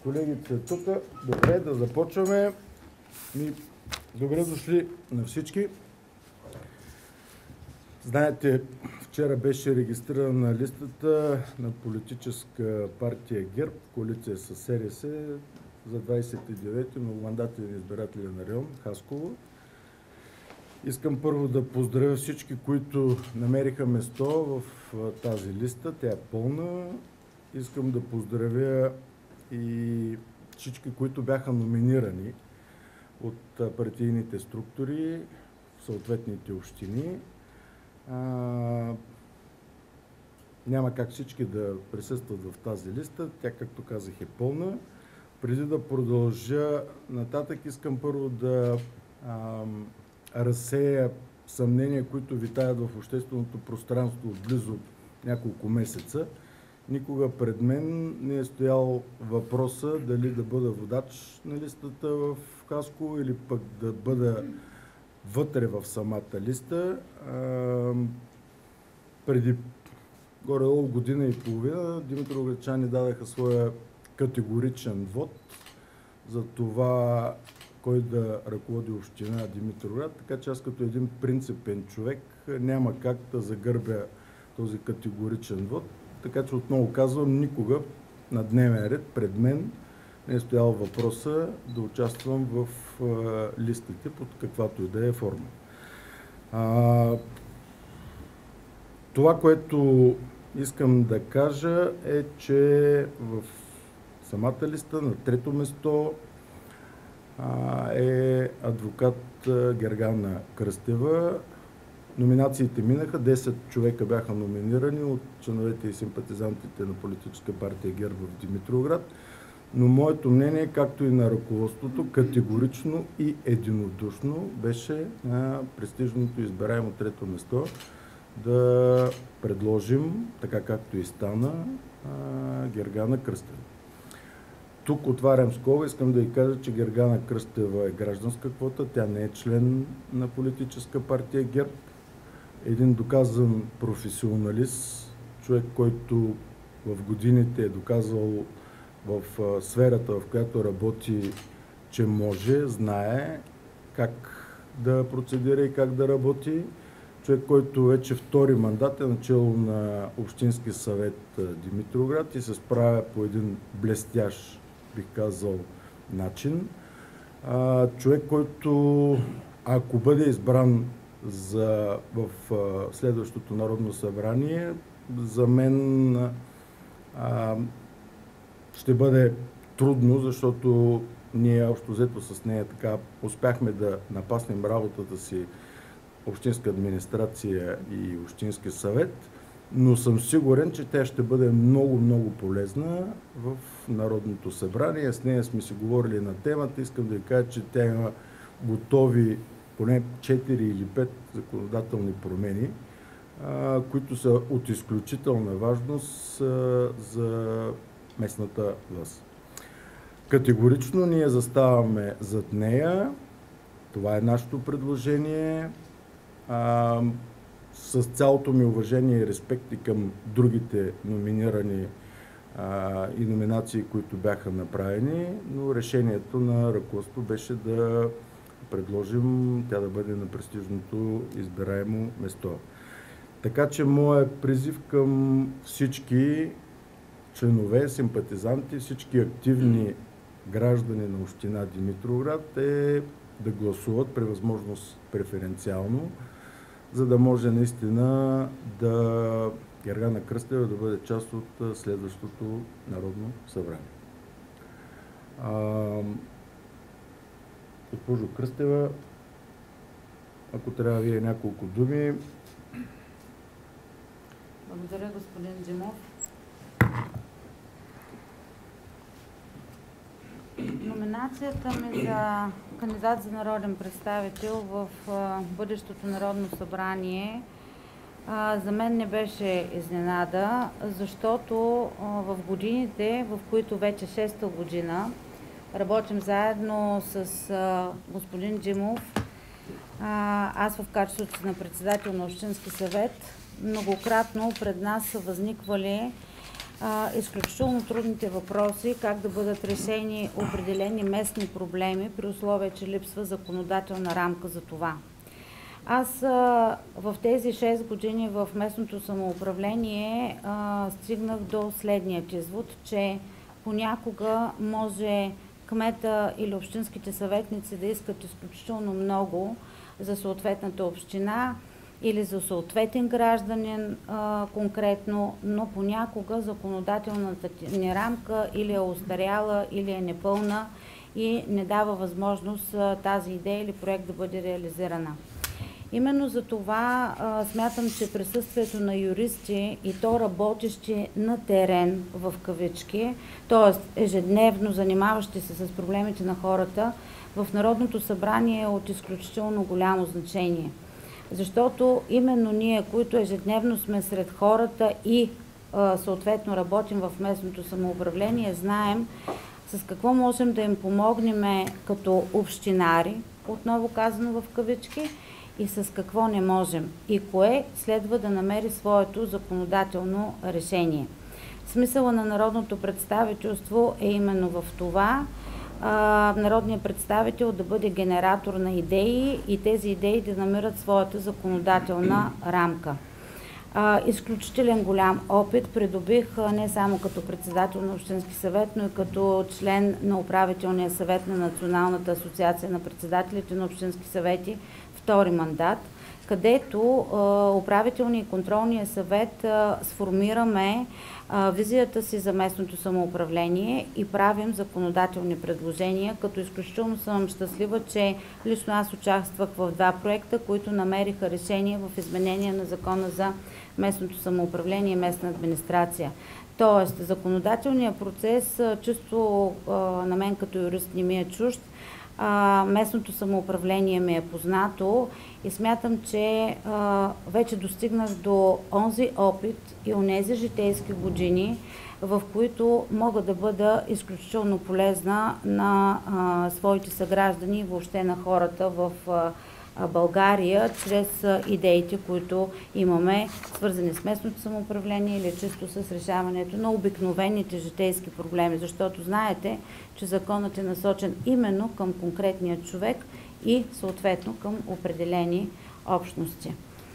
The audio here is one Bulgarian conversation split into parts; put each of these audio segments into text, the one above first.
Колегите са тук. Добре, да започваме. Добре дошли на всички. Знаете, вчера беше регистрирана листата на политическа партия ГЕРБ, коалиция с СРС за 29-ти многомандатен избирателен район Хасково. Искам първо да поздравя всички, които намериха место в тази листа. Тя е пълна. Искам да поздравя и всички, които бяха номинирани от партийните структури в съответните общини. Няма как всички да присъстват в тази листа. Тя, както казах, е пълна. Преди да продължа нататък, искам първо да разсея съмнения, които витаят в общественото пространство от близо няколко месеца. Никога пред мен не е стоял въпроса дали да бъда водач на листата в Хасково или пък да бъда вътре в самата листа. Преди горе-долу година и половина димитровградчани дадаха своя категоричен вод за това кой да ръководи община Димитровград, така че аз като един принципен човек няма как да загърбя този категоричен вод. Така че отново казвам, никога на дневен ред пред мен не е стоял въпроса да участвам в листите под каквато и да е форма. Това, което искам да кажа е, че в самата листа на трето место е адвокат Гергана Кръстева. Номинациите минаха, 10 човека бяха номинирани от членовете и симпатизантите на политическа партия ГЕРБ в Димитровград, но моето мнение, както и на ръководството, категорично и единодушно беше на престижното избираемо трето место да предложим, така както и стана, Гергана Кръстева. Тук отварям скоба, искам да ви кажа, че Гергана Кръстева е гражданска квота, тя не е член на политическа партия ГЕРБ. Един доказан професионалист, човек, който в годините е доказал в сферата, в която работи, че може, знае как да процедира и как да работи. Човек, който вече втори мандат е начало на Общински съвет Димитровград и се справя по един блестящ, бих казал, начин. Човек, който ако бъде избран в следващото Народно събрание, за мен ще бъде трудно, защото ние общо взето с нея така успяхме да напаснем работата си Общинска администрация и Общински съвет, но съм сигурен, че тя ще бъде много полезна в Народното събрание. С нея сме си говорили на темата. Искам да ви кажа, че тя има готови поне 4 или 5 законодателни промени, които са от изключителна важност за местната власт. Категорично ние заставаме зад нея. Това е нашето предложение. С цялото ми уважение и респект и към другите номинирани и номинации, които бяха направени, но решението на ръководството беше да предложим тя да бъде на престижното избираемо место. Така че моят призив към всички членове, симпатизанти, всички активни граждани на община Димитровград е да гласуват при възможност преференциално, за да може наистина да Гергана Кръстева да бъде част от следващото Народно събрание. Госпожо Кръстева, ако трябва вие няколко думи. Благодаря, господин Димов. Номинацията ми за кандидат за народен представител в бъдещото Народно събрание за мен не беше изненада, защото в годините, в които вече 6-та година работим заедно с господин Димов, аз в качеството си на председател на Общински съвет, многократно пред нас са възниквали изключително трудните въпроси, как да бъдат решени определени местни проблеми, при условие, че липсва законодателна рамка за това. Аз в тези 6 години в местното самоуправление стигнах до следният извод, че понякога може кмета или общинските съветници да искат изключително много за съответната община или за съответен гражданин конкретно, но понякога законодателната ни рамка или е остаряла, или е непълна и не дава възможност тази идея или проект да бъде реализирана. Именно за това смятам, че присъствието на юристи и то работещи на терен в кавички, т.е. ежедневно занимаващи се с проблемите на хората, в Народното събрание е от изключително голямо значение. Защото именно ние, които ежедневно сме сред хората и съответно работим в местното самоуправление, знаем с какво можем да им помогнем като общинари, отново казано в кавички, и с какво не можем, и кое следва да намери своето законодателно решение. Смисъла на народното представителство е именно в това, народният представител да бъде генератор на идеи и тези идеи да намират своята законодателна рамка. Изключителен голям опит придобих не само като председател на Общински съвет, но и като член на управителния съвет на Националната асоциация на председателите на Общински съвети, втори мандат, където управителния и контролния съвет сформираме визията си за местното самоуправление и правим законодателни предложения, като изключително съм щастлива, че лично аз участвах в 2 проекта, които намериха решение в изменение на Закона за местното самоуправление и местна администрация. Тоест, законодателният процес, чисто на мен като юрист не ми е чужд, местното самоуправление ми е познато и смятам, че вече достигнах до онзи опит и онези житейски години, в които мога да бъда изключително полезна на своите съграждани и въобще на хората в България, чрез идеите, които имаме, свързани с местното самоуправление или чисто с решаването на обикновените житейски проблеми, защото знаете, че законът е насочен именно към конкретния човек и съответно към определени общности.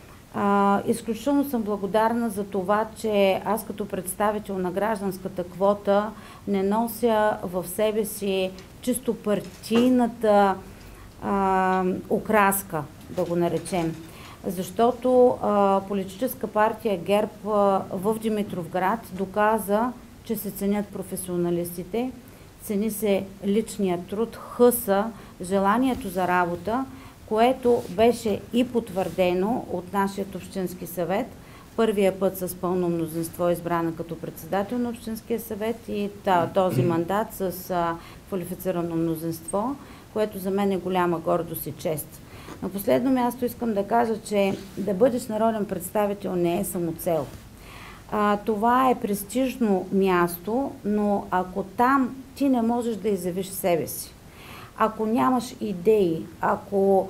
Изключително съм благодарна за това, че аз като представител на гражданската квота не нося в себе си чисто партийната окраска, да го наречем. Защото политическа партия ГЕРБ в Димитровград доказа, че се ценят професионалистите, цени се личният труд, хъса, желанието за работа, което беше и потвърдено от нашия Общински съвет. Първия път с пълно мнозинство избрана като председател на Общинския съвет и този мандат с квалифицирано мнозинство, което за мен е голяма гордост и чест. На последно място искам да кажа, че да бъдеш народен представител не е самоцел. Това е престижно място, но ако там ти не можеш да изявиш себе си, ако нямаш идеи, ако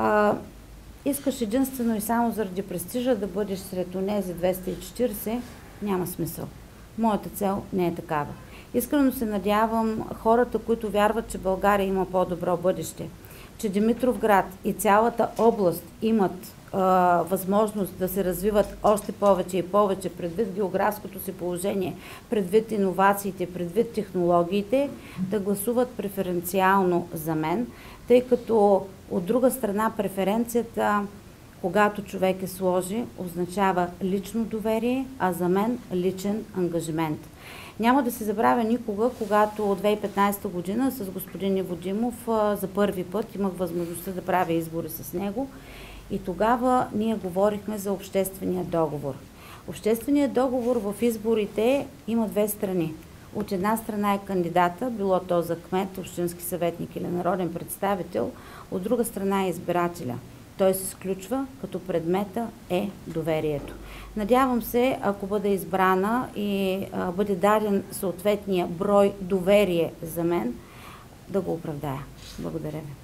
искаш единствено и само заради престижа да бъдеш сред онези 240, няма смисъл. Моята цел не е такава. Искрено се надявам хората, които вярват, че България има по-добро бъдеще, че Димитровград и цялата област имат възможност да се развиват още повече и повече предвид географското си положение, предвид иновациите, предвид технологиите, да гласуват преференциално за мен, тъй като от друга страна преференцията, когато човек сложи, означава лично доверие, а за мен личен ангажимент. Няма да се забравя никога, когато от 2015 година с господин Иво Димов за първи път имах възможността да правя избори с него и тогава ние говорихме за обществения договор. Общественият договор в изборите има 2 страни. От една страна е кандидата, било то за кмет, общински съветник или народен представител, от друга страна е избирателя. Той се сключва, като предмета е доверието. Надявам се, ако бъде избрана и бъде даден съответния брой доверие за мен, да го оправдая. Благодаря ви.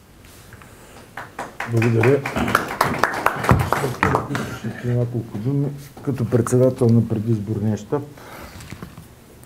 Благодаря. Няколко думи като председател на предизборния щаб.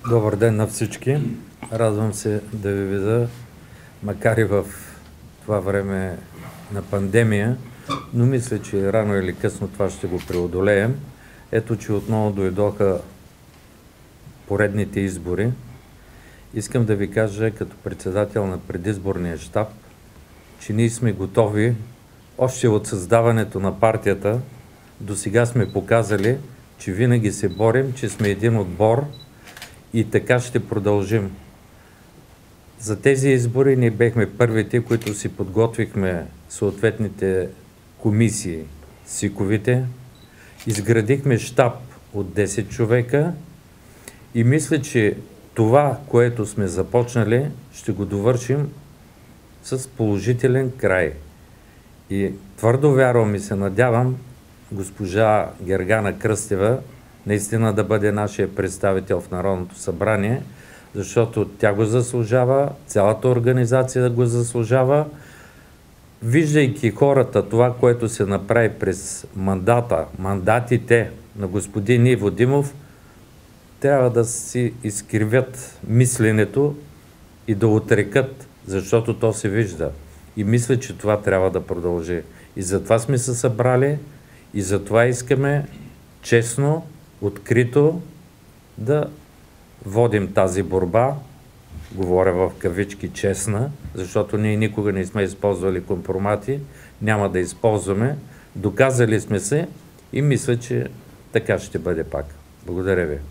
Добър ден на всички. Радвам се да ви видя, макар и в това време на пандемия, но мисля, че рано или късно това ще го преодолеем. Ето, че отново дойдоха поредните избори. Искам да ви кажа, като председател на предизборния щаб, че ние сме готови, още от създаването на партията, до сега сме показали, че винаги се борим, че сме един отбор и така ще продължим. За тези избори ние бехме първите, които си подготвихме съответните комисии, СИКовите, изградихме щаб от 10 човека и мисля, че това, което сме започнали, ще го довършим с положителен край. И твърдо вярвам и се надявам госпожа Гергана Кръстева наистина да бъде нашия представител в Народното събрание, защото тя го заслужава, цялата организация го заслужава. Виждайки хората това, което се направи през мандатите на господин Иво Димов, трябва да си изкривят мисленето и да отрекат, защото то се вижда. И мисля, че това трябва да продължи. И затова сме се събрали и затова искаме честно, открито да водим тази борба, говоря в кавички честна, защото ние никога не сме използвали компромати, няма да използваме, доказали сме се и мисля, че така ще бъде пак. Благодаря ви.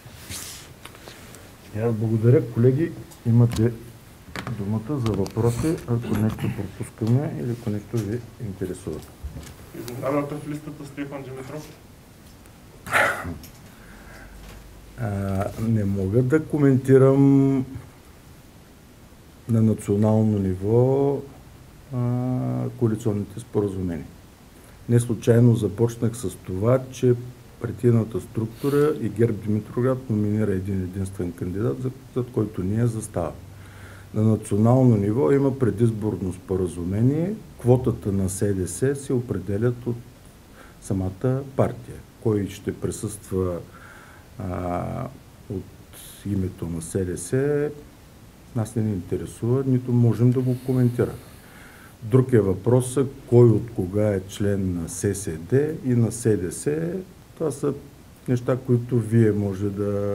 Аз благодаря, колеги. Имате думата за въпроси, ако нещо пропускаме или ако нещо ви интересува. Изненадата в листата Стефан Димитров? Не мога да коментирам на национално ниво коалиционните споразумения. Не случайно започнах с това, че партийната структура и ГЕРБ Димитровград номинира един единствен кандидат, за който ние заставаме. На национално ниво има предизборно споразумение. Квотата на СДС се определят от самата партия. Кой ще присъства от името на СДС, нас не ни интересува, нито можем да го коментираме. Друг е въпросът кой от кога е член на ССД и на СДС. Това са неща, които вие може да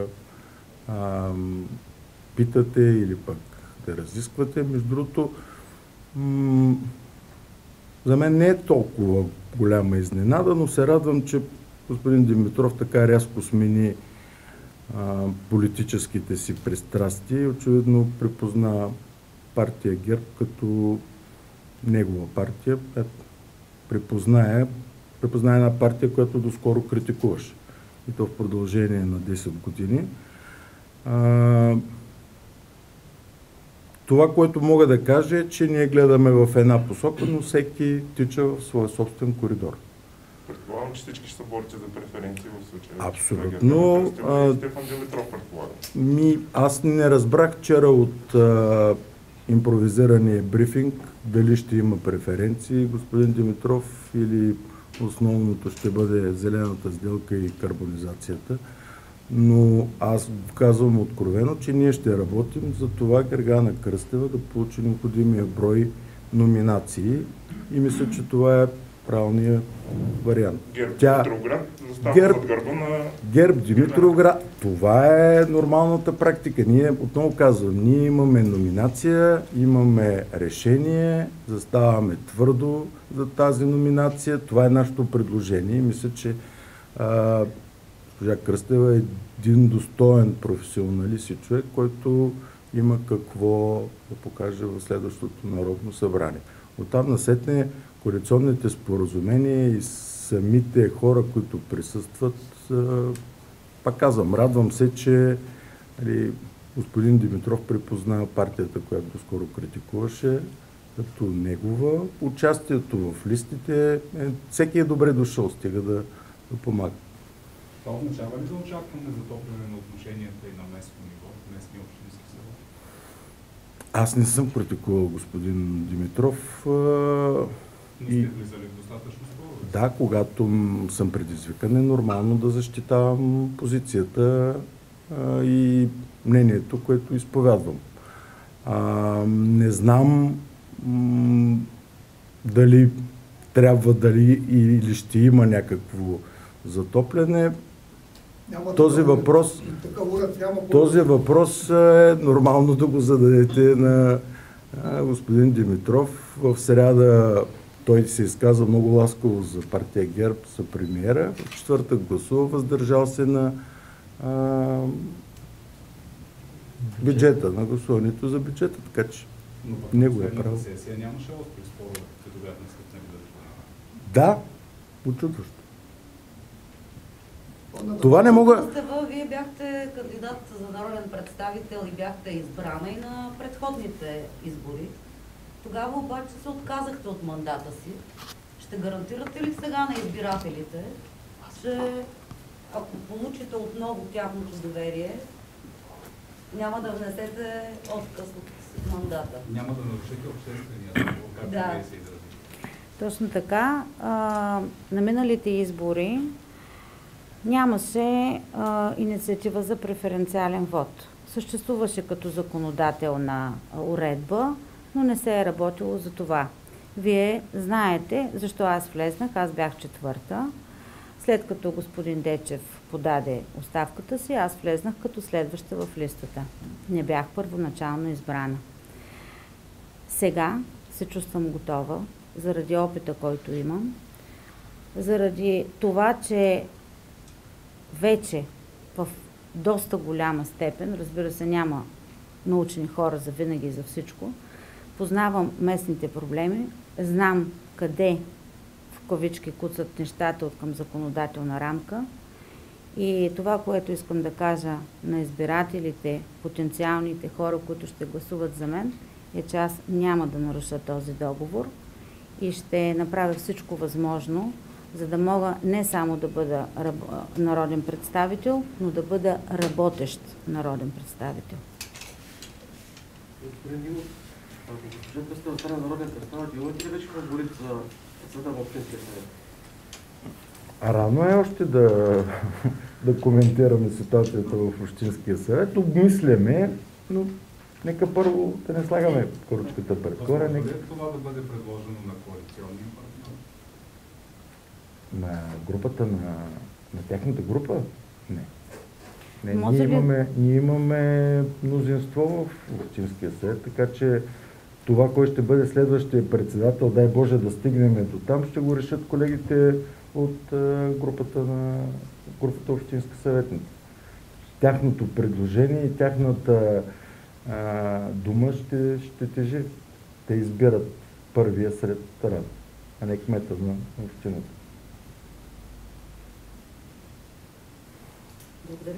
питате или пък да разисквате. Между другото, за мен не е толкова голяма изненада, но се радвам, че господин Димитров така рязко смени политическите си пристрастия и очевидно припозна партия ГЕРБ като негова партия. Припозна една партия, която доскоро критикуваше. И то в продължение на 10 години. Това, което мога да кажа е, че ние гледаме в една посока, но всеки тича в своя собствен коридор. Предполагам, че всички ще се борите за преференции в случая. Абсолютно. Стефан Димитров, предполагам. Аз не разбрах вчера от импровизирания брифинг дали ще има преференции, господин Димитров, или основното ще бъде зелената сделка и карбонизацията. Но аз казвам откровено, че ние ще работим за това Гергана Кръстева да получи необходимия брой номинации и мисля, че това е правилният вариант. Димитровград застава под гърба на... ГЕРБ Димитровград. Това е нормалната практика. Ние, отново казвам, ние имаме номинация, имаме решение, заставаме твърдо за тази номинация. Това е нашето предложение. Мисля, че госпожа Кръстева е един достоен професионалист и човек, който има какво да покаже в следващото Народно събрание. Оттам насетне коалиционните споразумения и самите хора, които присъстват, пак казвам, радвам се, че господин Димитров припозна партията, която доскоро критикуваше, като негова. Участието в листите, всеки е добре дошъл, стига да помага. Това означава ли да очакваме затопляне на отношенията и на местно ниво, местни общински съвет? Аз не съм критикувал господин Димитров. Но сте влизали в достатъчно спорове? Да, когато съм предизвикан, е нормално да защитавам позицията и мнението, което изповядвам. Не знам дали трябва, дали или ще има някакво затопляне. Този въпрос е нормално да го зададете на господин Димитров. В сряда той се изказа много ласково за партия ГЕРБ, за премиера. В четвъртък гласува, въздържал се на бюджета, на гласуването за бюджета, така че него е право. Сесия нямаше остри спорове, като бяхме свикнали да разговаряме. Да, учудващо. Това не мога... Вие бяхте кандидат за народен представител и бяхте избрана и на предходните избори. Тогава обаче се отказахте от мандата си. Ще гарантирате ли сега на избирателите, че ако получите отново тяхното доверие, няма да внесете отказ от мандата? Няма да нарушите обществения договор, както вие се изразите. Точно така. На миналите избори нямаше инициатива за преференциален вод. Съществуваше като законодателна уредба, но не се е работило за това. Вие знаете защо аз влезнах, аз бях четвърта. След като господин Дечев подаде оставката си, аз влезнах като следваща в листата. Не бях първоначално избрана. Сега се чувствам готова, заради опита, който имам, заради това, че вече в доста голяма степен, разбира се, няма научни хора за винаги и за всичко, познавам местните проблеми, знам къде в кавички куцат нещата от към законодателна рамка и това, което искам да кажа на избирателите, потенциалните хора, които ще гласуват за мен, е, че аз няма да наруша този договор и ще направя всичко възможно, за да мога не само да бъда народен представител, но да бъда работещ народен представител. Господин Димов, ако госпожа Кръстева стане народен представител, имате ли вече фаворит за председател на Общинския съвет? Рано е още да коментираме ситуацията в Общинския съвет. Обмисляме, но нека първо да не слагаме коручката пред кора. Това да бъде предложено на коалиционния партньор? На групата, на тяхната група? Не. Ние имаме мнозинство в Общинския съвет, така че това, кой ще бъде следващия председател, дай Боже да стигнем до там, ще го решат колегите от групата Общинска съветница. Тяхното предложение и тяхната дума ще тежи. Те избират първия сред равни, а не кмета на общината. Благодаря.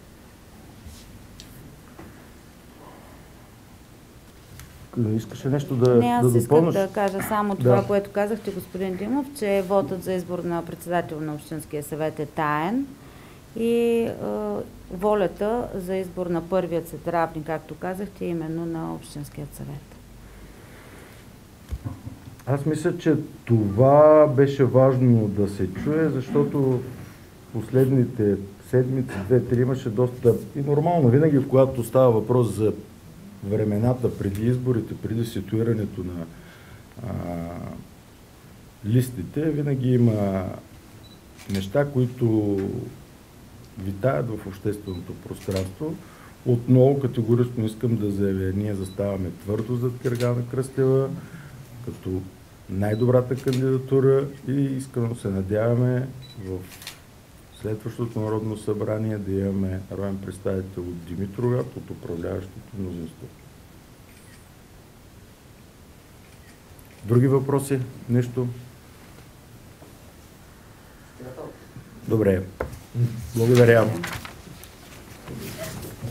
Искаш ли нещо да допълниш? Не, аз искам да кажа само това, което казахте, господин Димов, че вотът за избор на председател на Общинския съвет е таен и волята за избор на първият съдравник, както казахте, именно на Общинският съвет. Аз мисля, че това беше важно да се чуе, защото последните седмици, 2-3 имаше доста и нормално. Винаги, когато става въпрос за времената преди изборите, преди ситуирането на листите, винаги има неща, които витаят в общественото пространство. Отново категорично искам да заявя, ние заставаме твърдо зад Гергана Кръстева като най-добрата кандидатура и искрено се надяваме в следващото Народно събрание да имаме народен представител от Димитровград, от управляващото мнозинство. Други въпроси? Нещо? Добре. Благодаря.